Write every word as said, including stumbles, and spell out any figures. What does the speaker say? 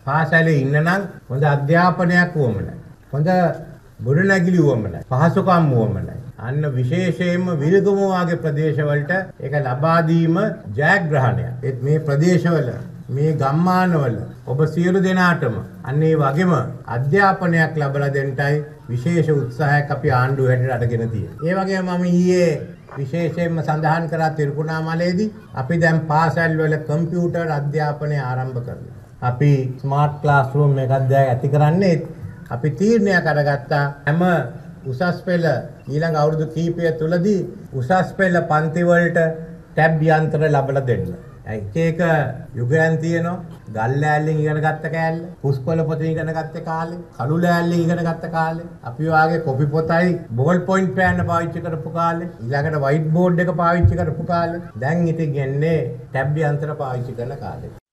පාසලේ ඉන්න නම් හොඳ අධ්‍යාපනයක් වුවමනයි. හොඳ ගොඩනැගිලි වුවමනයි. පහසුකම් වුවමනයි. අන්න විශේෂයෙන්ම විලගම වාගේ ප්‍රදේශවලට ඒක ලබා දීම ජයග්‍රහණයක්. ඒත් මේ ප්‍රදේශවල මේ ගම්මානවල ඔබ සියලු දෙනාටම අන්න ඒ වගේම අධ්‍යාපනයක් ලැබලා දෙන්නයි විශේෂ උත්සාහයක් අපි ආණ්ඩුව හැටියට අරගෙන තියෙන්නේ. ඒ වගේම මම ඊයේ විශේෂයෙන්ම සඳහන් කරා තිරුකුණාමලයේදී අපි දැන් පාසල් වල කම්පියුටර් අධ්‍යාපනය ආරම්භ කරනවා. අපි ස්මාර්ට් ක්ලාස් රූම් එකක් දැන් ඇති කරන්නේ අපි තීරණයක් අරගත්තා හැම උසස් පෙළ ඊළඟ අවුරුදු කිහිපය තුලදී උසස් පෙළ පන්ති වලට ටැබ් යන්ත්‍ර ලැබලා දෙන්න. එක එක යුගයන් තියෙනවා. ගල් ලෑල්ලෙන් ඉගෙන ගත්ත කෑල්ල, පුස්කොළ පොතෙන් ඉගෙන ගත්ත කාලේ, කළු ලෑල්ලෙන් ඉගෙන ගත්ත කාලේ, අපි වාගේ කොපි පොතයි බෝල් පොයින්ට් පෑන්න පාවිච්චි කරපු කාලේ, ඊළඟට වයිට් බෝඩ් එක පාවිච්චි කරපු කාලේ, දැන් ඉතින් යන්නේ ටැබ් යන්ත්‍ර පාවිච්චි කරන කාලේ.